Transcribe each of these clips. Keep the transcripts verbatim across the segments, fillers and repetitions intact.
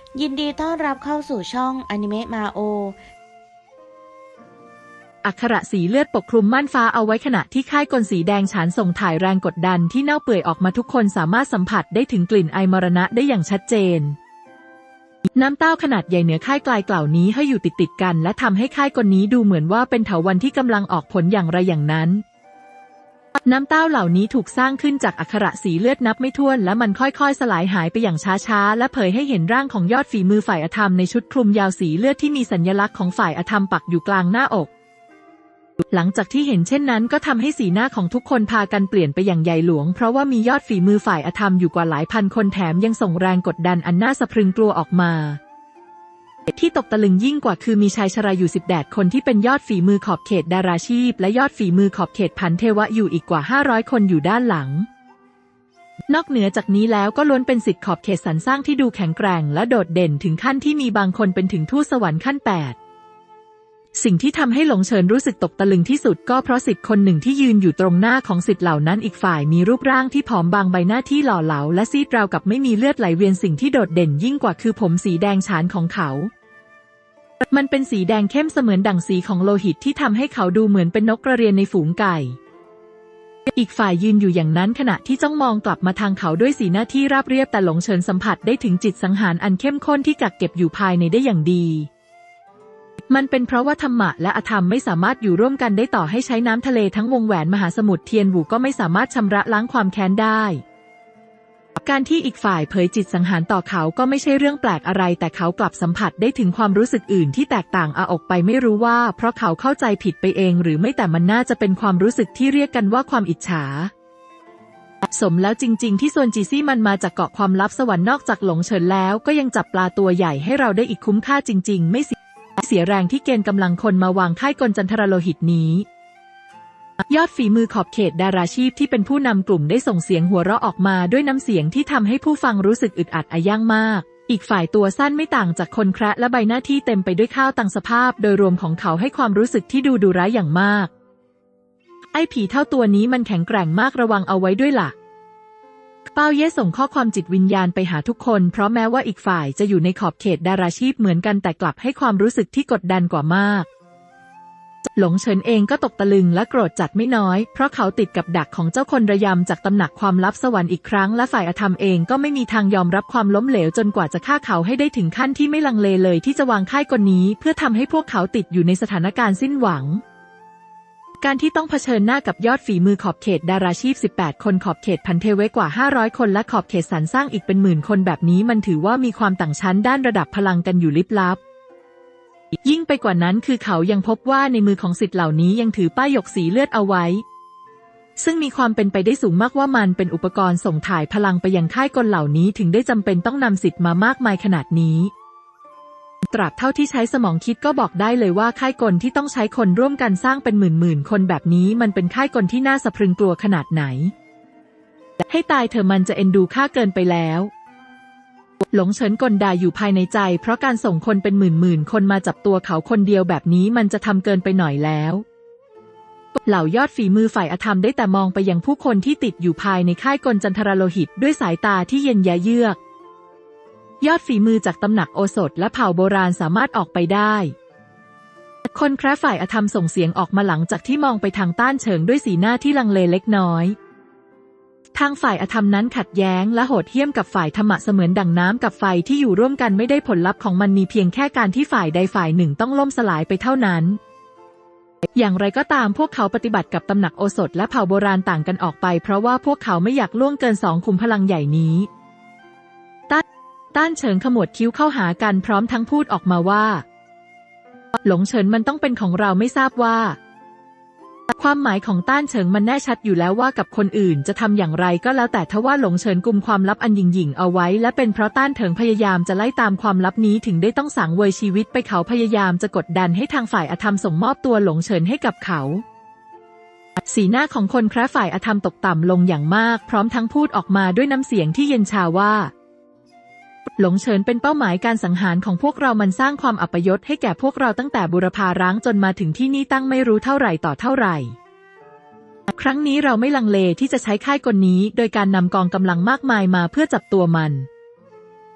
ยินดีต้อนรับเข้าสู่ช่องอนิเมะมาโออักขระสีเลือดปกคลุมม่านฟ้าเอาไว้ขณะที่ค่ายกลสีแดงฉานส่งถ่ายแรงกดดันที่เน่าเปื่อยออกมาทุกคนสามารถสัมผัสได้ถึงกลิ่นไอมรณะได้อย่างชัดเจนน้ำเต้าขนาดใหญ่เหนือค่ายกลายกล่าวนี้ให้อยู่ติดติดกันและทำให้ค่ายกลนี้ดูเหมือนว่าเป็นเถาวัลย์ที่กำลังออกผลอย่างไรอย่างนั้นน้ำเต้าเหล่านี้ถูกสร้างขึ้นจากอักขระสีเลือดนับไม่ถ้วนและมันค่อยๆสลายหายไปอย่างช้าๆและเผยให้เห็นร่างของยอดฝีมือฝ่ายอธรรมในชุดคลุมยาวสีเลือดที่มีสัญลักษณ์ของฝ่ายอธรรมปักอยู่กลางหน้าอกหลังจากที่เห็นเช่นนั้นก็ทำให้สีหน้าของทุกคนพากันเปลี่ยนไปอย่างใหญ่หลวงเพราะว่ามียอดฝีมือฝ่ายอธรรมอยู่กว่าหลายพันคนแถมยังส่งแรงกดดันอันน่าสะพรึงกลัวออกมาที่ตกตะลึงยิ่งกว่าคือมีชายชราอยู่สิบแปดคนที่เป็นยอดฝีมือขอบเขตดาราชีพและยอดฝีมือขอบเขตพันเทวะอยู่อีกกว่าห้าร้อยคนอยู่ด้านหลังนอกเหนือจากนี้แล้วก็ล้วนเป็นศิษย์ขอบเขตสรรสร้างที่ดูแข็งแกร่งและโดดเด่นถึงขั้นที่มีบางคนเป็นถึงทูตสวรรค์ขั้นแปดสิ่งที่ทำให้หลงเฉินรู้สึกตกตะลึงที่สุดก็เพราะศิษย์คนหนึ่งที่ยืนอยู่ตรงหน้าของศิษย์เหล่านั้นอีกฝ่ายมีรูปร่างที่ผอมบางใบหน้าที่หล่อเหลาและซีดราวกับไม่มีเลือดไหลเวียนสิ่งที่โดดเด่นยิ่งกว่าคือผมสีแดงฉานของเขามันเป็นสีแดงเข้มเสมือนดั่งสีของโลหิตที่ทำให้เขาดูเหมือนเป็นนกกระเรียนในฝูงไก่อีกฝ่ายยืนอยู่อย่างนั้นขณะที่จ้องมองกลับมาทางเขาด้วยสีหน้าที่ราบเรียบแต่หลงเฉินสัมผัสได้ถึงจิตสังหารอันเข้มข้นที่กักเก็บอยู่ภายในได้อย่างดีมันเป็นเพราะว่าธรรมะและอธรรมไม่สามารถอยู่ร่วมกันได้ต่อให้ใช้น้ำทะเลทั้งวงแหวนมหาสมุทรเทียนหูก็ไม่สามารถชำระล้างความแค้นได้การที่อีกฝ่ายเผยจิตสังหารต่อเขาก็ไม่ใช่เรื่องแปลกอะไรแต่เขากลับสัมผัสได้ถึงความรู้สึกอื่นที่แตกต่างอาออกไปไม่รู้ว่าเพราะเขาเข้าใจผิดไปเองหรือไม่แต่มันน่าจะเป็นความรู้สึกที่เรียกกันว่าความอิจฉาสมแล้วจริงๆที่ซวนจีซี่มันมาจากเกาะความลับสวรรค์นอกจากหลงเฉินแล้วก็ยังจับปลาตัวใหญ่ให้เราได้อีกคุ้มค่าจริงๆไม่เสียแรงที่เกณฑ์กำลังคนมาวางค่ายกลจันทรโลหิตนี้ยอดฝีมือขอบเขตดาราชีพที่เป็นผู้นำกลุ่มได้ส่งเสียงหัวเราะออกมาด้วยน้ำเสียงที่ทำให้ผู้ฟังรู้สึกอึดอัดอายั่งมากอีกฝ่ายตัวสั้นไม่ต่างจากคนแคระและใบหน้าที่เต็มไปด้วยข้าวตังสภาพโดยรวมของเขาให้ความรู้สึกที่ดูดุร้ายอย่างมากไอ้ผีเท่าตัวนี้มันแข็งแกร่งมากระวังเอาไว้ด้วยล่ะเป้าเย่ส่งข้อความจิตวิญญาณไปหาทุกคนเพราะแม้ว่าอีกฝ่ายจะอยู่ในขอบเขตดาราชีพเหมือนกันแต่กลับให้ความรู้สึกที่กดดันกว่ามากหลงเฉินเองก็ตกตะลึงและโกรธจัดไม่น้อยเพราะเขาติดกับดักของเจ้าคนระยำจากตำหนักความลับสวรรค์อีกครั้งและฝ่ายอธรรมเองก็ไม่มีทางยอมรับความล้มเหลวจนกว่าจะฆ่าเขาให้ได้ถึงขั้นที่ไม่ลังเลเลยที่จะวางค่ายกลนี้เพื่อทำให้พวกเขาติดอยู่ในสถานการณ์สิ้นหวังการที่ต้องเผชิญหน้ากับยอดฝีมือขอบเขตดาราชีพสิบแปดคนขอบเขตพันเทเวกว่าห้าร้อยคนและขอบเขตสรรสร้างอีกเป็นหมื่นคนแบบนี้มันถือว่ามีความต่างชั้นด้านระดับพลังกันอยู่ลิบลับยิ่งไปกว่านั้นคือเขายังพบว่าในมือของศิษย์เหล่านี้ยังถือป้ายหยกสีเลือดเอาไว้ซึ่งมีความเป็นไปได้สูงมากว่ามันเป็นอุปกรณ์ส่งถ่ายพลังไปยังค่ายกลเหล่านี้ถึงได้จำเป็นต้องนำศิษย์มามากมายขนาดนี้ตราบเท่าที่ใช้สมองคิดก็บอกได้เลยว่าค่ายกลที่ต้องใช้คนร่วมกันสร้างเป็นหมื่นๆคนแบบนี้มันเป็นค่ายกลที่น่าสะพรึงกลัวขนาดไหนให้ตายเถอะมันจะเอ็นดูข้าเกินไปแล้วหลงเฉินกลด่าอยู่ภายในใจเพราะการส่งคนเป็นหมื่นๆคนมาจับตัวเขาคนเดียวแบบนี้มันจะทำเกินไปหน่อยแล้วเหล่ายอดฝีมือฝ่ายอธรรมได้แต่มองไปยังผู้คนที่ติดอยู่ภายในค่ายกลจันทรโลหิตด้วยสายตาที่เย็นยะเยือกยอดฝีมือจากตำหนักโอสถและเผ่าโบราณสามารถออกไปได้คนแคระฝ่ายอธรรมส่งเสียงออกมาหลังจากที่มองไปทางต้านเฉิงด้วยสีหน้าที่ลังเลเล็กน้อยทางฝ่ายอธรรมนั้นขัดแย้งและโหดเหี้ยมกับฝ่ายธรรมะเสมือนดั่งน้ำกับไฟที่อยู่ร่วมกันไม่ได้ผลลัพธ์ของมันมีเพียงแค่การที่ฝ่ายใดฝ่ายหนึ่งต้องล่มสลายไปเท่านั้นอย่างไรก็ตามพวกเขาปฏิบัติกับตำหนักโอสถและเผ่าโบราณต่างกันออกไปเพราะว่าพวกเขาไม่อยากล่วงเกินสองขุมพลังใหญ่นี้ต้านต้านเฉิงขมวดคิ้วเข้าหากันพร้อมทั้งพูดออกมาว่าหลงเฉินมันต้องเป็นของเราไม่ทราบว่าความหมายของต้านเฉิงมันแน่ชัดอยู่แล้วว่ากับคนอื่นจะทำอย่างไรก็แล้วแต่ทว่าหลงเฉินกุมความลับอันหยิ่งๆเอาไว้และเป็นเพราะต้านเฉิงพยายามจะไล่ตามความลับนี้ถึงได้ต้องสังเวยชีวิตไปเขาพยายามจะกดดันให้ทางฝ่ายอธรรมส่งมอบตัวหลงเฉินให้กับเขาสีหน้าของคนแคระฝ่ายอธรรมตกต่ำลงอย่างมากพร้อมทั้งพูดออกมาด้วยน้ำเสียงที่เย็นชาว่าหลงเฉินเป็นเป้าหมายการสังหารของพวกเรามันสร้างความอัปยศให้แก่พวกเราตั้งแต่บุรพาร้างจนมาถึงที่นี่ตั้งไม่รู้เท่าไหร่ต่อเท่าไหร่ครั้งนี้เราไม่ลังเลที่จะใช้ค่ายกลนี้โดยการนำกองกำลังมากมายมาเพื่อจับตัวมัน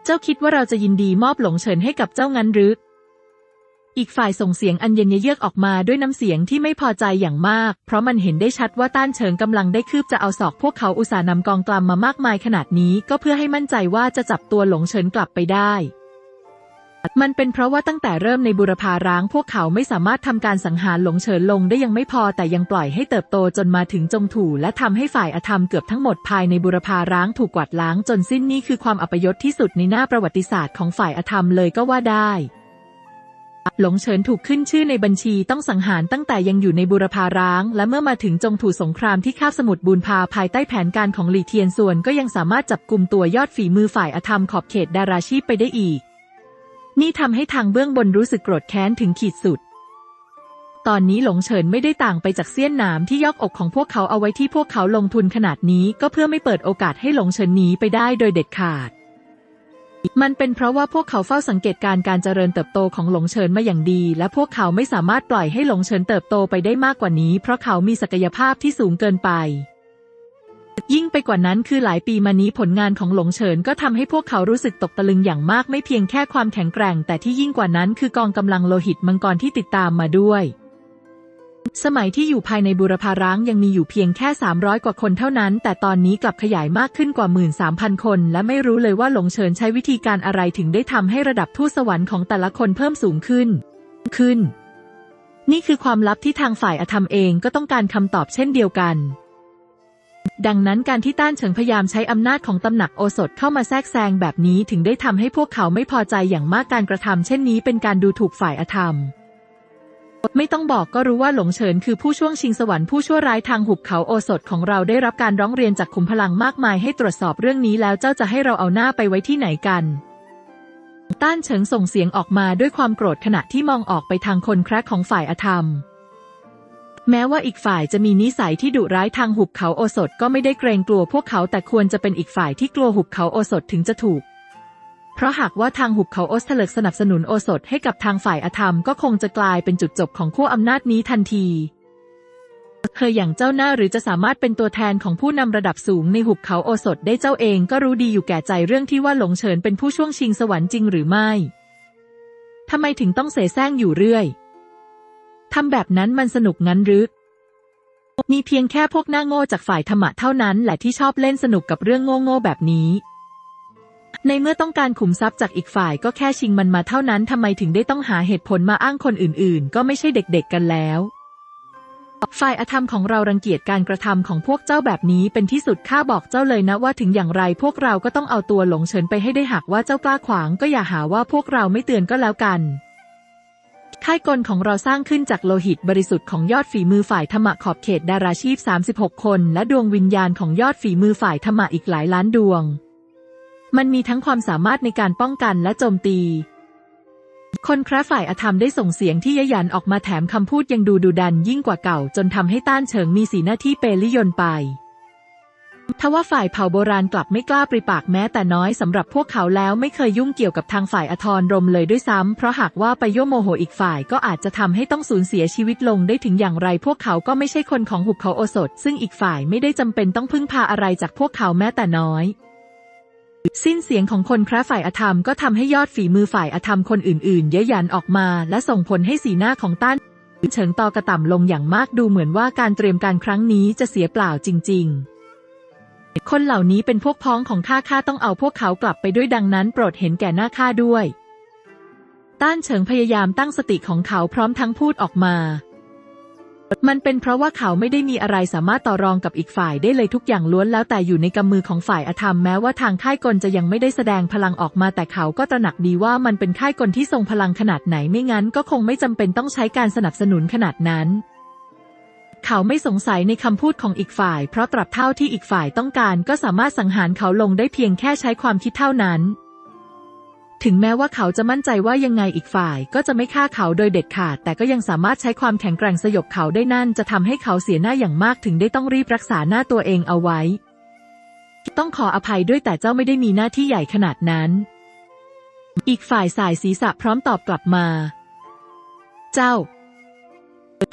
เจ้าคิดว่าเราจะยินดีมอบหลงเฉินให้กับเจ้างั้นหรืออีกฝ่ายส่งเสียงอันเย็นเยือกออกมาด้วยน้ำเสียงที่ไม่พอใจอย่างมากเพราะมันเห็นได้ชัดว่าต้านเฉิงกำลังได้คืบจะเอาศอกพวกเขาอุตส่าห์นำกองกำมามากมายขนาดนี้ก็เพื่อให้มั่นใจว่าจะจับตัวหลงเฉินกลับไปได้มันเป็นเพราะว่าตั้งแต่เริ่มในบูรพาร้างพวกเขาไม่สามารถทำการสังหารหลงเฉินลงได้ยังไม่พอแต่ยังปล่อยให้เติบโตจนมาถึงจงถูและทำให้ฝ่ายอธรรมเกือบทั้งหมดภายในบูรพาร้างถูกกวาดล้างจนสิ้นนี่คือความอัปยศที่สุดในหน้าประวัติศาสตร์ของฝ่ายอธรรมเลยก็ว่าได้หลงเฉินถูกขึ้นชื่อในบัญชีต้องสังหารตั้งแต่ยังอยู่ในบูรพาร้างและเมื่อมาถึงจงถูสงครามที่คาบสมุทรบูนพาภายใต้แผนการของหลี่เทียนส่วนก็ยังสามารถจับกุมตัวยอดฝีมือฝ่ายอธรรมขอบเขตดาราชีพไปได้อีกนี่ทำให้ทางเบื้องบนรู้สึกโกรธแค้นถึงขีดสุดตอนนี้หลงเฉินไม่ได้ต่างไปจากเสี้ยนหนามที่ยอกอกของพวกเขาเอาไว้ที่พวกเขาลงทุนขนาดนี้ก็เพื่อไม่เปิดโอกาสให้หลงเฉินหนีไปได้โดยเด็ดขาดมันเป็นเพราะว่าพวกเขาเฝ้าสังเกตการการเจริญเติบโตของหลงเฉินมาอย่างดีและพวกเขาไม่สามารถปล่อยให้หลงเฉินเติบโตไปได้มากกว่านี้เพราะเขามีศักยภาพที่สูงเกินไปยิ่งไปกว่านั้นคือหลายปีมานี้ผลงานของหลงเฉินก็ทำให้พวกเขารู้สึกตกตะลึงอย่างมากไม่เพียงแค่ความแข็งแกร่งแต่ที่ยิ่งกว่านั้นคือกองกำลังโลหิตมังกรที่ติดตามมาด้วยสมัยที่อยู่ภายในบูรพาร้างยังมีอยู่เพียงแค่สามร้อยกว่าคนเท่านั้นแต่ตอนนี้กลับขยายมากขึ้นกว่า หนึ่งหมื่นสามพัน คนและไม่รู้เลยว่าหลงเฉินใช้วิธีการอะไรถึงได้ทำให้ระดับทูตสวรรค์ของแต่ละคนเพิ่มสูงขึ้นขึ้นนี่คือความลับที่ทางฝ่ายอธรรมเองก็ต้องการคำตอบเช่นเดียวกันดังนั้นการที่ต้านเฉิงพยายามใช้อำนาจของตำหนักโอสถเข้ามาแทรกแซงแบบนี้ถึงได้ทำให้พวกเขาไม่พอใจอย่างมากการกระทำเช่นนี้เป็นการดูถูกฝ่ายอธรรมไม่ต้องบอกก็รู้ว่าหลงเฉินคือผู้ช่วงชิงสวรรค์ผู้ชั่วร้ายทางหุบเขาโอสถของเราได้รับการร้องเรียนจากขุมพลังมากมายให้ตรวจสอบเรื่องนี้แล้วเจ้าจะให้เราเอาหน้าไปไว้ที่ไหนกันต้านเฉิงส่งเสียงออกมาด้วยความโกรธขณะที่มองออกไปทางคนแคระของฝ่ายอธรรมแม้ว่าอีกฝ่ายจะมีนิสัยที่ดุร้ายทางหุบเขาโอสถก็ไม่ได้เกรงกลัวพวกเขาแต่ควรจะเป็นอีกฝ่ายที่กลัวหุบเขาโอสถถึงจะถูกเพราะหากว่าทางหุบเขาโอสถเลิกสนับสนุนโอสถให้กับทางฝ่ายอธรรมก็คงจะกลายเป็นจุดจบของขั้วอำนาจนี้ทันทีเธออย่างเจ้าหน้าหรือจะสามารถเป็นตัวแทนของผู้นำระดับสูงในหุบเขาโอสถได้เจ้าเองก็รู้ดีอยู่แก่ใจเรื่องที่ว่าหลงเฉินเป็นผู้ช่วงชิงสวรรค์จริงหรือไม่ทำไมถึงต้องเสแสร้งอยู่เรื่อยทำแบบนั้นมันสนุกงั้นหรือมีเพียงแค่พวกหน้าโง่จากฝ่ายธรรมะเท่านั้นแหละที่ชอบเล่นสนุกกับเรื่องโง่ๆแบบนี้ในเมื่อต้องการขุมทรัพย์จากอีกฝ่ายก็แค่ชิงมันมาเท่านั้นทำไมถึงได้ต้องหาเหตุผลมาอ้างคนอื่นๆก็ไม่ใช่เด็กๆกันแล้วฝ่ายอธรรมของเรารังเกียจการกระทำของพวกเจ้าแบบนี้เป็นที่สุดข้าบอกเจ้าเลยนะว่าถึงอย่างไรพวกเราก็ต้องเอาตัวหลงเฉินไปให้ได้หากว่าเจ้ากล้าขวางก็อย่าหาว่าพวกเราไม่เตือนก็แล้วกันค่ายกลของเราสร้างขึ้นจากโลหิตบริสุทธิ์ของยอดฝีมือฝ่ายธรรมะขอบเขตดาราชีพสามสิบหกคนและดวงวิญญาณของยอดฝีมือฝ่ายธรรมะอีกหลายล้านดวงมันมีทั้งความสามารถในการป้องกันและโจมตีคนแคระฝ่ายอธรรมได้ส่งเสียงที่ยะหยันออกมาแถมคำพูดยังดูดุดันยิ่งกว่าเก่าจนทำให้ต้านเฉิงมีสีหน้าที่เปริยนไปทว่าฝ่ายเผ่าโบราณกลับไม่กล้าปริปากแม้แต่น้อยสำหรับพวกเขาแล้วไม่เคยยุ่งเกี่ยวกับทางฝ่ายอธรรมเลยด้วยซ้ำเพราะหากว่าไปยั่วโมโหอีกฝ่ายก็อาจจะทำให้ต้องสูญเสียชีวิตลงได้ถึงอย่างไรพวกเขาก็ไม่ใช่คนของหุบเขาโอสถซึ่งอีกฝ่ายไม่ได้จำเป็นต้องพึ่งพาอะไรจากพวกเขาแม้แต่น้อยสิ้นเสียงของคนแคระฝ่ายอธรรมก็ทำให้ยอดฝีมือฝ่ายอธรรมคนอื่นๆเย้ยหยันออกมาและส่งผลให้สีหน้าของต้านเฉิงตอกระต่ำลงอย่างมากดูเหมือนว่าการเตรียมการครั้งนี้จะเสียเปล่าจริงๆคนเหล่านี้เป็นพวกพ้องของข้าข้าต้องเอาพวกเขากลับไปด้วยดังนั้นโปรดเห็นแก่หน้าข้าด้วยต้านเฉิงพยายามตั้งสติของเขาพร้อมทั้งพูดออกมามันเป็นเพราะว่าเขาไม่ได้มีอะไรสามารถต่อรองกับอีกฝ่ายได้เลยทุกอย่างล้วนแล้วแต่อยู่ในกำมือของฝ่ายอธรรมแม้ว่าทางค่ายกลจะยังไม่ได้แสดงพลังออกมาแต่เขาก็ตระหนักดีว่ามันเป็นค่ายกลที่ทรงพลังขนาดไหนไม่งั้นก็คงไม่จำเป็นต้องใช้การสนับสนุนขนาดนั้นเขาไม่สงสัยในคำพูดของอีกฝ่ายเพราะตราบเท่าที่อีกฝ่ายต้องการก็สามารถสังหารเขาลงได้เพียงแค่ใช้ความคิดเท่านั้นถึงแม้ว่าเขาจะมั่นใจว่ายังไงอีกฝ่ายก็จะไม่ฆ่าเขาโดยเด็ดขาดแต่ก็ยังสามารถใช้ความแข็งแกร่งสยบเขาได้นั่นจะทำให้เขาเสียหน้าอย่างมากถึงได้ต้องรีบรักษาหน้าตัวเองเอาไว้ต้องขออภัยด้วยแต่เจ้าไม่ได้มีหน้าที่ใหญ่ขนาดนั้นอีกฝ่ายสายศีรษะพร้อมตอบกลับมาเจ้า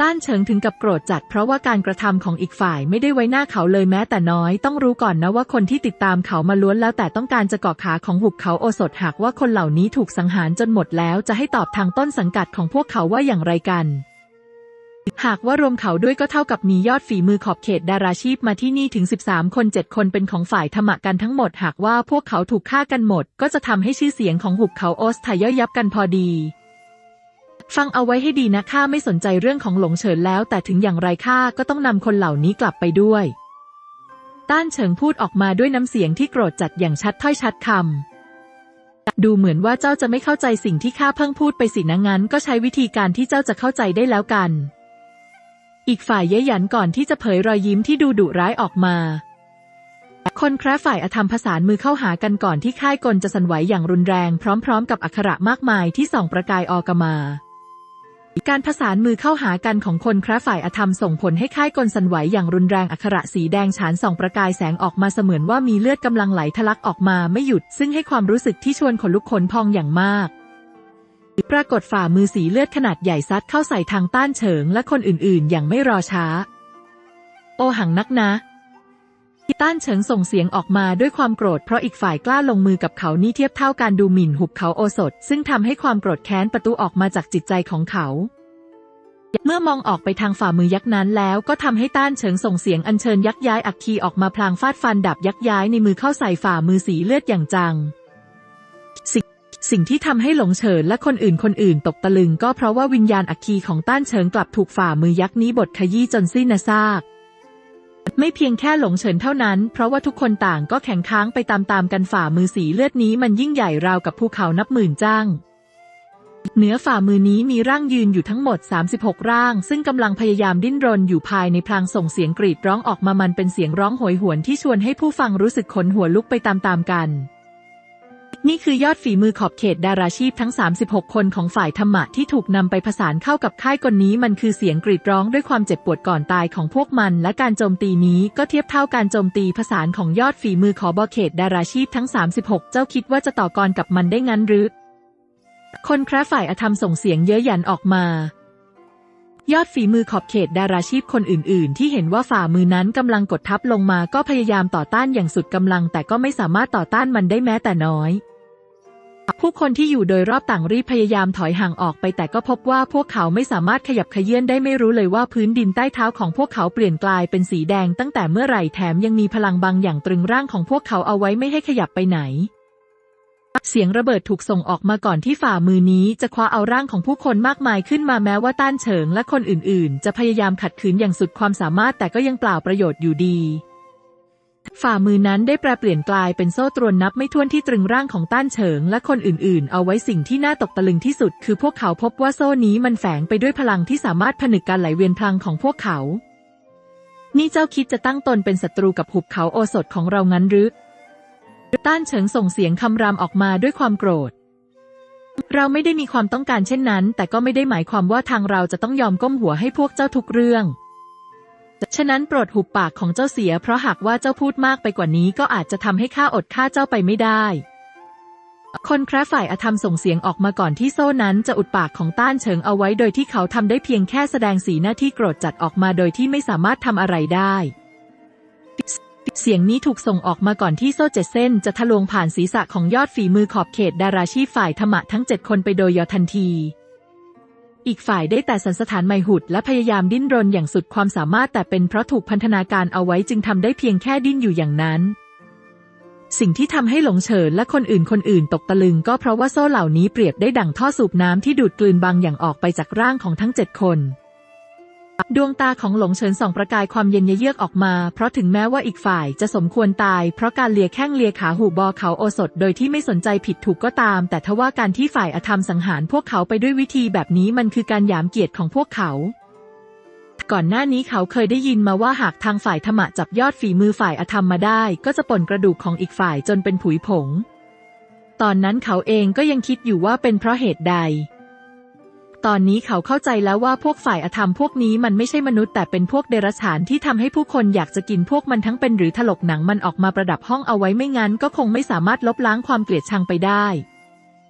ต้านเฉิงถึงกับโกรธจัดเพราะว่าการกระทำของอีกฝ่ายไม่ได้ไว้หน้าเขาเลยแม้แต่น้อยต้องรู้ก่อนนะว่าคนที่ติดตามเขามาล้วนแล้วแต่ต้องการจะเกาะขาของหุบเขาโอสถหากว่าคนเหล่านี้ถูกสังหารจนหมดแล้วจะให้ตอบทางต้นสังกัดของพวกเขาว่าอย่างไรกันหากว่ารวมเขาด้วยก็เท่ากับมียอดฝีมือขอบเขตดาราชีพมาที่นี่ถึงสิบสามคนเจ็ดคนเป็นของฝ่ายธรรมะกันทั้งหมดหากว่าพวกเขาถูกฆ่ากันหมดก็จะทำให้ชื่อเสียงของหุบเขาโอสถย่อยยับกันพอดีฟังเอาไว้ให้ดีนะข้าไม่สนใจเรื่องของหลงเฉินแล้วแต่ถึงอย่างไรข้าก็ต้องนำคนเหล่านี้กลับไปด้วยต้านเฉิงพูดออกมาด้วยน้ำเสียงที่โกรธจัดอย่างชัดถ้อยชัดคำดูเหมือนว่าเจ้าจะไม่เข้าใจสิ่งที่ข้าเพิ่งพูดไปสินะงั้นก็ใช้วิธีการที่เจ้าจะเข้าใจได้แล้วกันอีกฝ่ายเย้ยหยันก่อนที่จะเผยรอยยิ้มที่ดูดุร้ายออกมาคนแคระฝ่ายอธรรมผสานมือเข้าหากันก่อนที่ค่ายกลจะสั่นไหวอย่างรุนแรงพร้อมๆกับอักขระมากมายที่ส่องประกายออกมาการผสานมือเข้าหากันของคนแคระฝ่ายอธรรมส่งผลให้ค่ายกลสั่นไหวอย่างรุนแรงอักขระสีแดงฉานส่องประกายแสงออกมาเสมือนว่ามีเลือดกำลังไหลทะลักออกมาไม่หยุดซึ่งให้ความรู้สึกที่ชวนขนลุกขนพองอย่างมากปรากฏฝ่ามือสีเลือดขนาดใหญ่ซัดเข้าใส่ทางต้านเฉิงและคนอื่นๆอย่างไม่รอช้าโอหังนักนะต้านเฉิงส่งเสียงออกมาด้วยความโกรธเพราะอีกฝ่ายกล้าลงมือกับเขานี่เทียบเท่าการดูหมิ่นหุบเขาโอสถซึ่งทำให้ความโกรธแค้นประตูออกมาจากจิตใจของเขาเมื่อมองออกไปทางฝ่ามือยักษ์นั้นแล้วก็ทำให้ต้านเฉิงส่งเสียงอัญเชิญยักษ์ย้ายอัคคีออกมาพลางฟาดฟันดับยักษ์ย้ายในมือเข้าใส่ฝ่ามือสีเลือดอย่างจังสิ่งสิ่งที่ทำให้หลงเฉินและคนอื่นคนอื่นตกตะลึงก็เพราะว่าวิญญาณอัคคีของต้านเฉิงกลับถูกฝ่ามือยักษ์นี้บดขยี้จนสิ้นซากไม่เพียงแค่หลงเฉินเท่านั้นเพราะว่าทุกคนต่างก็แข็งค้างไปตามๆกันฝ่ามือสีเลือดนี้มันยิ่งใหญ่ราวกับภูเขานับหมื่นจ้างเหนือฝ่ามือนี้มีร่างยืนอยู่ทั้งหมดสามสิบหกร่างซึ่งกำลังพยายามดิ้นรนอยู่ภายในพลางส่งเสียงกรีดร้องออกมามันเป็นเสียงร้องโหยหวนที่ชวนให้ผู้ฟังรู้สึกขนหัวลุกไปตามๆกันนี่คือยอดฝีมือขอบเขตดาราชีพทั้งสามสิบหกคนของฝ่ายธรรมะที่ถูกนำไปผสานเข้ากับค่ายกลนี้มันคือเสียงกรีดร้องด้วยความเจ็บปวดก่อนตายของพวกมันและการโจมตีนี้ก็เทียบเท่าการโจมตีผสานของยอดฝีมือขอบเขตดาราชีพทั้งสามสิบหกเจ้าคิดว่าจะต่อกรกับมันได้งั้นหรือคนแคระฝ่ายอธรรมส่งเสียงเย้ยหยันออกมายอดฝีมือขอบเขตดาราชีพคนอื่นๆที่เห็นว่าฝ่ามือนั้นกำลังกดทับลงมาก็พยายามต่อต้านอย่างสุดกำลังแต่ก็ไม่สามารถต่อต้านมันได้แม้แต่น้อยผู้คนที่อยู่โดยรอบต่างรีบพยายามถอยห่างออกไปแต่ก็พบว่าพวกเขาไม่สามารถขยับเขยื้อนได้ไม่รู้เลยว่าพื้นดินใต้เท้าของพวกเขาเปลี่ยนกลายเป็นสีแดงตั้งแต่เมื่อไหร่แถมยังมีพลังบางอย่างตรึงร่างของพวกเขาเอาไว้ไม่ให้ขยับไปไหนเสียงระเบิดถูกส่งออกมาก่อนที่ฝ่ามือนี้จะคว้าเอาร่างของผู้คนมากมายขึ้นมาแม้ว่าต้านเฉิงและคนอื่นๆจะพยายามขัดขืนอย่างสุดความสามารถแต่ก็ยังเปล่าประโยชน์อยู่ดีฝ่ามือนั้นได้แปรเปลี่ยนกลายเป็นโซ่ตรวนนับไม่ถ้วนที่ตรึงร่างของต้านเฉิงและคนอื่นๆเอาไว้สิ่งที่น่าตกตะลึงที่สุดคือพวกเขาพบว่าโซ่นี้มันแฝงไปด้วยพลังที่สามารถผนึกการไหลเวียนพลังของพวกเขานี่เจ้าคิดจะตั้งตนเป็นศัตรูกับหุบเขาโอสถของเรางั้นหรือต้านเฉิงส่งเสียงคำรามออกมาด้วยความโกรธเราไม่ได้มีความต้องการเช่นนั้นแต่ก็ไม่ได้หมายความว่าทางเราจะต้องยอมก้มหัวให้พวกเจ้าทุกเรื่องฉะนั้นโปรดหุบปากของเจ้าเสียเพราะหากว่าเจ้าพูดมากไปกว่านี้ก็อาจจะทำให้ข้าอดฆ่าเจ้าไปไม่ได้คนแคระฝ่ายอธรรมส่งเสียงออกมาก่อนที่โซ่นั้นจะอุดปากของต้านเฉิงเอาไว้โดยที่เขาทำได้เพียงแค่แสดงสีหน้าที่โกรธจัดออกมาโดยที่ไม่สามารถทำอะไรได้เสียงนี้ถูกส่งออกมาก่อนที่โซ่เจ็ดเส้นจะทะลวงผ่านศีรษะของยอดฝีมือขอบเขตดาราชีพฝ่ายธรรมะทั้งเจ็ดคนไปโดยทันทีอีกฝ่ายได้แต่สันสถานไมหุดและพยายามดิ้นรนอย่างสุดความสามารถแต่เป็นเพราะถูกพันธนาการเอาไว้จึงทำได้เพียงแค่ดิ้นอยู่อย่างนั้นสิ่งที่ทำให้หลงเฉินและคนอื่นคนอื่นตกตะลึงก็เพราะว่าโซ่เหล่านี้เปรียบได้ดั่งท่อสูบน้ำที่ดูดกลืนบางอย่างออกไปจากร่างของทั้งเจ็ดคนดวงตาของหลงเฉินส่องประกายความเย็นเยือกออกมาเพราะถึงแม้ว่าอีกฝ่ายจะสมควรตายเพราะการเลียแข้งเลียขาหูบอเขาโอสถโดยที่ไม่สนใจผิดถูกก็ตามแต่ทว่าการที่ฝ่ายอธรรมสังหารพวกเขาไปด้วยวิธีแบบนี้มันคือการหยามเกียรติของพวกเขาก่อนหน้านี้เขาเคยได้ยินมาว่าหากทางฝ่ายธรรมะจับยอดฝีมือฝ่ายอธรรมมาได้ก็จะป่นกระดูกของอีกฝ่ายจนเป็นผุยผงตอนนั้นเขาเองก็ยังคิดอยู่ว่าเป็นเพราะเหตุใดตอนนี้เขาเข้าใจแล้วว่าพวกฝ่ายอธรรมพวกนี้มันไม่ใช่มนุษย์แต่เป็นพวกเดรัจฉานที่ทำให้ผู้คนอยากจะกินพวกมันทั้งเป็นหรือถลกหนังมันออกมาประดับห้องเอาไว้ไม่งั้นก็คงไม่สามารถลบล้างความเกลียดชังไปได้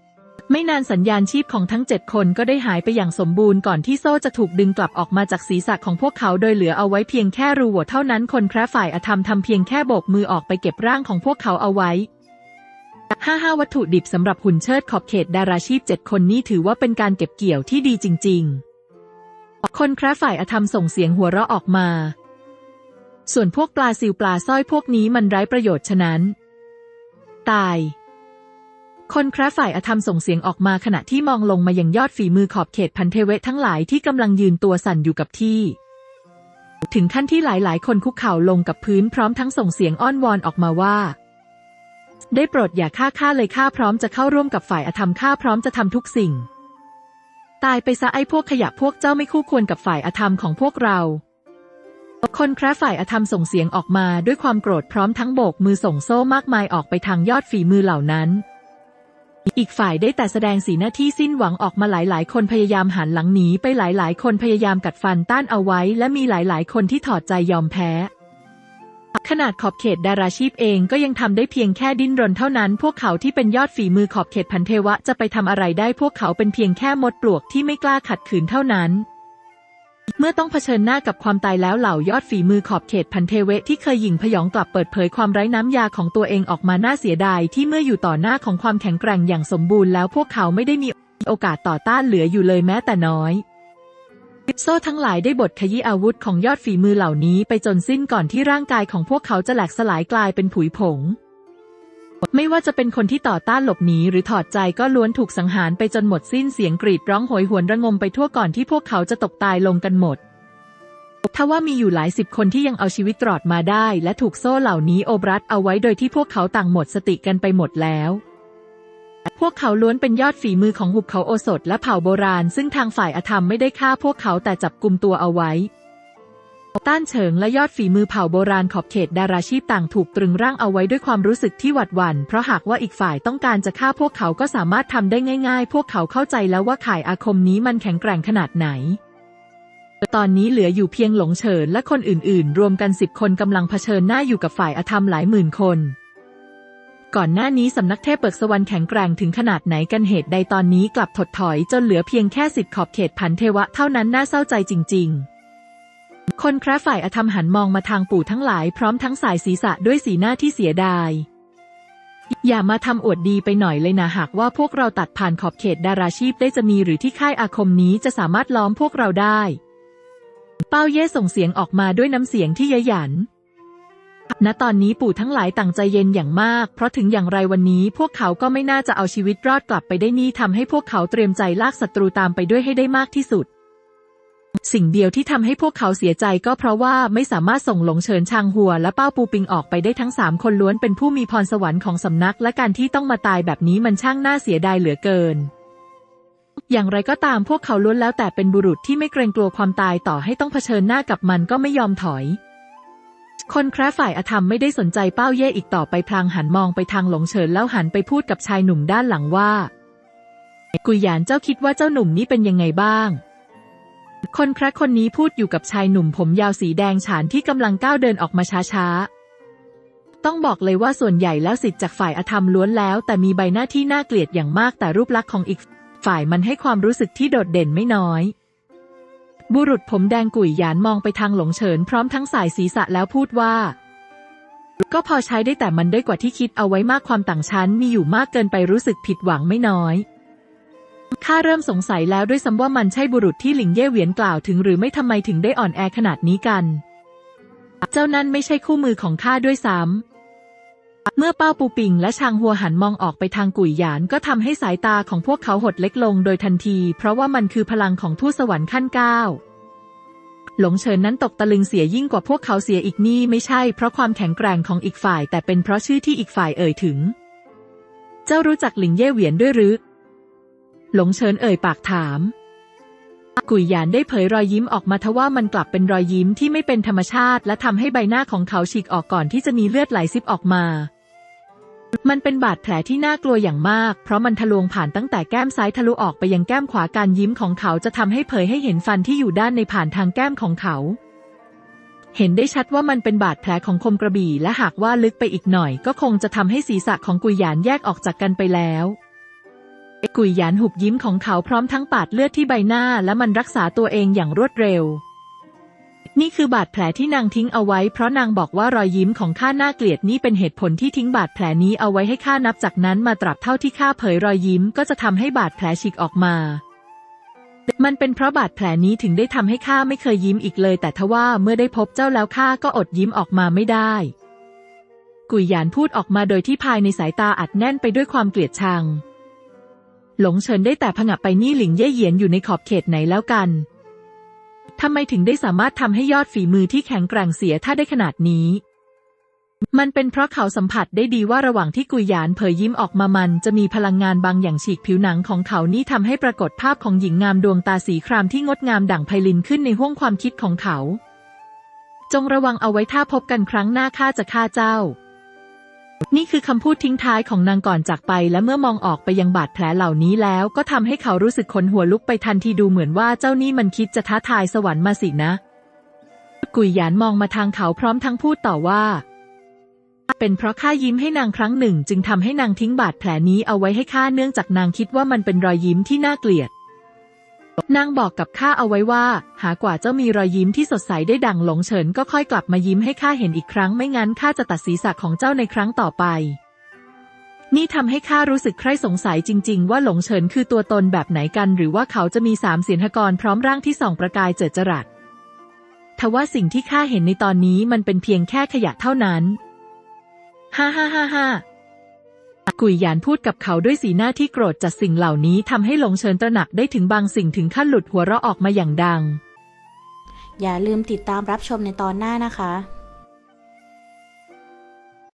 ไม่นานสัญญาณชีพของทั้งเจ็ดคนก็ได้หายไปอย่างสมบูรณ์ก่อนที่โซ่จะถูกดึงกลับออกมาจากศีรษะของพวกเขาโดยเหลือเอาไว้เพียงแค่รูโหว่เท่านั้นคนแคร์ฝ่ายอธรรมทำเพียงแค่โบกมือออกไปเก็บร่างของพวกเขาเอาไว้ห้าห้าวัตถุดิบสำหรับหุ่นเชิดขอบเขตดาราชีพเจ็ดคนนี้ถือว่าเป็นการเก็บเกี่ยวที่ดีจริงๆคนแคร์ฝ่ายอธรรมส่งเสียงหัวเราะออกมาส่วนพวกปลาซิวปลาสร้อยพวกนี้มันไร้ประโยชน์ฉะนั้นตายคนแคร์ฝ่ายอธรรมส่งเสียงออกมาขณะที่มองลงมายังยอดฝีมือขอบเขตพันเทเวททั้งหลายที่กำลังยืนตัวสั่นอยู่กับที่ถึงขั้นที่หลายๆคนคุกเข่าลงกับพื้นพร้อมทั้งส่งเสียงอ้อนวอนออกมาว่าได้โปรดอย่าฆ่าข้าเลยข้าพร้อมจะเข้าร่วมกับฝ่ายอธรรมข้าพร้อมจะทำทุกสิ่งตายไปซะไอ้พวกขยะพวกเจ้าไม่คู่ควรกับฝ่ายอธรรมของพวกเราคนแคร์ฝ่ายอธรรมส่งเสียงออกมาด้วยความโกรธพร้อมทั้งโบกมือส่งโซ่มากมายออกไปทางยอดฝีมือเหล่านั้นอีกฝ่ายได้แต่แสดงสีหน้าที่สิ้นหวังออกมาหลายๆคนพยายามหันหลังหนีไปหลายๆคนพยายามกัดฟันต้านเอาไว้และมีหลายๆคนที่ถอดใจยอมแพ้ขนาดขอบเขตดาราชีพเองก็ยังทำได้เพียงแค่ดิ้นรนเท่านั้นพวกเขาที่เป็นยอดฝีมือขอบเขตพันเทวะจะไปทำอะไรได้พวกเขาเป็นเพียงแค่มดปลวกที่ไม่กล้าขัดขืนเท่านั้นเมื่อต้องเผชิญหน้ากับความตายแล้วเหล่ายอดฝีมือขอบเขตพันเทเวะที่เคยหยิ่งพยองกลับเปิดเผยความไร้น้ำยาของตัวเองออกมาน่าเสียดายที่เมื่ออยู่ต่อหน้าของความแข็งแกร่งอย่างสมบูรณ์แล้วพวกเขาไม่ได้มีโอกาสต่อต้านเหลืออยู่เลยแม้แต่น้อยโซ่ทั้งหลายได้บดขยี้อาวุธของยอดฝีมือเหล่านี้ไปจนสิ้นก่อนที่ร่างกายของพวกเขาจะแหลกสลายกลายเป็นผุยผงไม่ว่าจะเป็นคนที่ต่อต้านหลบหนีหรือถอดใจก็ล้วนถูกสังหารไปจนหมดสิ้นเสียงกรีดร้องโหยหวนระงมไปทั่วก่อนที่พวกเขาจะตกตายลงกันหมดทว่ามีอยู่หลายสิบคนที่ยังเอาชีวิตรอดมาได้และถูกโซ่เหล่านี้โอบรัดเอาไว้โดยที่พวกเขาต่างหมดสติกันไปหมดแล้วพวกเขาล้วนเป็นยอดฝีมือของหุบเขาโอสถและเผ่าโบราณซึ่งทางฝ่ายอธรรมไม่ได้ฆ่าพวกเขาแต่จับกุมตัวเอาไว้ต้านเฉิงและยอดฝีมือเผ่าโบราณขอบเขตดาราชีพต่างถูกตรึงร่างเอาไว้ด้วยความรู้สึกที่หวาดหวั่นเพราะหากว่าอีกฝ่ายต้องการจะฆ่าพวกเขาก็สามารถทำได้ง่ายๆพวกเขาเข้าใจแล้วว่าข่ายอาคมนี้มันแข็งแกร่งขนาดไหนตอนนี้เหลืออยู่เพียงหลงเฉินและคนอื่นๆรวมกันสิบคนกำลังเผชิญหน้าอยู่กับฝ่ายอธรรมหลายหมื่นคนก่อนหน้านี้สำนักเทพเบิกสวรรค์แข็งแกร่งถึงขนาดไหนกันเหตุใดตอนนี้กลับถดถอยจนเหลือเพียงแค่สิทธิ์ขอบเขตพันเทวะเท่านั้นน่าเศร้าใจจริงๆคนแคร์ฝ่ายอธรรมหันมองมาทางปู่ทั้งหลายพร้อมทั้งสายศีรษะด้วยสีหน้าที่เสียดายอย่ามาทำอวดดีไปหน่อยเลยนะหากว่าพวกเราตัดผ่านขอบเขตดาราชีพได้จะมีหรือที่ค่ายอาคมนี้จะสามารถล้อมพวกเราได้เป้าเย่ส่งเสียงออกมาด้วยน้ำเสียงที่เย้ยหยันณตอนนี้ปู่ทั้งหลายต่างใจเย็นอย่างมากเพราะถึงอย่างไรวันนี้พวกเขาก็ไม่น่าจะเอาชีวิตรอดกลับไปได้นี่ทำให้พวกเขาเตรียมใจลากศัตรูตามไปด้วยให้ได้มากที่สุดสิ่งเดียวที่ทำให้พวกเขาเสียใจก็เพราะว่าไม่สามารถส่งหลงเฉินชางหัวและเป้าปูปิงออกไปได้ทั้งสามคนล้วนเป็นผู้มีพรสวรรค์ของสำนักและการที่ต้องมาตายแบบนี้มันช่างน่าเสียดายเหลือเกินอย่างไรก็ตามพวกเขาล้วนแล้วแต่เป็นบุรุษที่ไม่เกรงกลัวความตายต่อให้ต้องเผชิญหน้ากับมันก็ไม่ยอมถอยคนแคร์ฝ่ายอธรรมไม่ได้สนใจเป้าเย่อีกต่อไปพลางหันมองไปทางหลงเฉินแล้วหันไปพูดกับชายหนุ่มด้านหลังว่ากุยหยานเจ้าคิดว่าเจ้าหนุ่มนี้เป็นยังไงบ้างคนแคร์คนนี้พูดอยู่กับชายหนุ่มผมยาวสีแดงฉานที่กำลังก้าวเดินออกมาช้าๆต้องบอกเลยว่าส่วนใหญ่แล้วศิษย์จากฝ่ายอธรรมล้วนแล้วแต่มีใบหน้าที่น่าเกลียดอย่างมากแต่รูปลักษณ์ของอีกฝ่ายมันให้ความรู้สึกที่โดดเด่นไม่น้อยบุรุษผมแดงกุ่ยหยานมองไปทางหลงเฉินพร้อมทั้งสายศีรษะแล้วพูดว่าก็พอใช้ได้แต่มันได้กว่าที่คิดเอาไว้มากความต่างชั้นมีอยู่มากเกินไปรู้สึกผิดหวังไม่น้อยข้าเริ่มสงสัยแล้วด้วยซ้ำว่ามันใช่บุรุษที่หลิงเย่เหวียนกล่าวถึงหรือไม่ทำไมถึงได้อ่อนแอขนาดนี้กันเจ้านั้นไม่ใช่คู่มือของข้าด้วยซ้ำเมื่อเป้าปูปิงและชางหัวหันมองออกไปทางกุ่ยหยานก็ทำให้สายตาของพวกเขาหดเล็กลงโดยทันทีเพราะว่ามันคือพลังของทูตสวรรค์ขั้นเก้าหลงเฉินนั้นตกตะลึงเสียยิ่งกว่าพวกเขาเสียอีกนี่ไม่ใช่เพราะความแข็งแกร่งของอีกฝ่ายแต่เป็นเพราะชื่อที่อีกฝ่ายเอ่ยถึงเจ้ารู้จักหลิงเย่เหวียนด้วยหรือหลงเฉินเอ่ยปากถามกุ่ยหยานได้เผยรอยยิ้มออกมาทว่ามันกลับเป็นรอยยิ้มที่ไม่เป็นธรรมชาติและทำให้ใบหน้าของเขาฉีกออกก่อนที่จะมีเลือดไหลซิบออกมามันเป็นบาดแผลที่น่ากลัวอย่างมากเพราะมันทะลวงผ่านตั้งแต่แก้มซ้ายทะลุออกไปยังแก้มขวาการยิ้มของเขาจะทำให้เผยให้เห็นฟันที่อยู่ด้านในผ่านทางแก้มของเขาเห็นได้ชัดว่ามันเป็นบาดแผลของคมกระบี่และหากว่าลึกไปอีกหน่อยก็คงจะทำให้ศีรษะของกุยหยานแยกออกจากกันไปแล้วกุยหยานหุบยิ้มของเขาพร้อมทั้งปาดเลือดที่ใบหน้าและมันรักษาตัวเองอย่างรวดเร็วนี่คือบาดแผลที่นางทิ้งเอาไว้เพราะนางบอกว่ารอยยิ้มของข้าน่าเกลียดนี่เป็นเหตุผลที่ทิ้งบาดแผลนี้เอาไว้ให้ข้านับจากนั้นมาตราบเท่าที่ข้าเผยรอยยิ้มก็จะทำให้บาดแผลฉีกออกมามันเป็นเพราะบาดแผลนี้ถึงได้ทำให้ข้าไม่เคยยิ้มอีกเลยแต่ทว่าเมื่อได้พบเจ้าแล้วข้าก็อดยิ้มออกมาไม่ได้กุยหยานพูดออกมาโดยที่ภายในสายตาอัดแน่นไปด้วยความเกลียดชังหลงเฉินได้แต่ผงะไปนี่หลิงเย่เหยียนอยู่ในขอบเขตไหนแล้วกันทำไมถึงได้สามารถทำให้ยอดฝีมือที่แข็งแกร่งเสียท่าได้ขนาดนี้มันเป็นเพราะเขาสัมผัสได้ดีว่าระหว่างที่กุยหยานเผยยิ้มออกมามันจะมีพลังงานบางอย่างฉีกผิวหนังของเขานี่ทำให้ปรากฏภาพของหญิงงามดวงตาสีครามที่งดงามดั่งไพลินขึ้นในห้วงความคิดของเขาจงระวังเอาไว้ถ้าพบกันครั้งหน้าข้าจะฆ่าเจ้านี่คือคำพูดทิ้งท้ายของนางก่อนจากไปและเมื่อมองออกไปยังบาดแผลเหล่านี้แล้วก็ทำให้เขารู้สึกขนหัวลุกไปทันทีดูเหมือนว่าเจ้านี่มันคิดจะท้าทายสวรรค์มาสินะกุยหยานมองมาทางเขาพร้อมทั้งพูดต่อว่าเป็นเพราะข้ายิ้มให้นางครั้งหนึ่งจึงทำให้นางทิ้งบาดแผลนี้เอาไว้ให้ข้าเนื่องจากนางคิดว่ามันเป็นรอยยิ้มที่น่าเกลียดนางบอกกับข้าเอาไว้ว่าหากว่าเจ้ามีรอยยิ้มที่สดใสได้ดั่งหลงเฉินก็ค่อยกลับมายิ้มให้ข้าเห็นอีกครั้งไม่งั้นข้าจะตัดศีรษะของเจ้าในครั้งต่อไปนี่ทำให้ข้ารู้สึกใคร่สงสัยจริงๆว่าหลงเฉินคือตัวตนแบบไหนกันหรือว่าเขาจะมีสามเสียนกรพร้อมร่างที่ส่องประกายเจิดจรัสทว่าสิ่งที่ข้าเห็นในตอนนี้มันเป็นเพียงแค่ขยะเท่านั้นฮ่าฮ่าฮ่าฮ่ากุยหยานพูดกับเขาด้วยสีหน้าที่โกรธจัดสิ่งเหล่านี้ทำให้หลงเฉินตระหนักได้ถึงบางสิ่งถึงขั้นหลุดหัวเราะออกมาอย่างดังอย่าลืมติดตามรับชมในตอนหน้านะคะ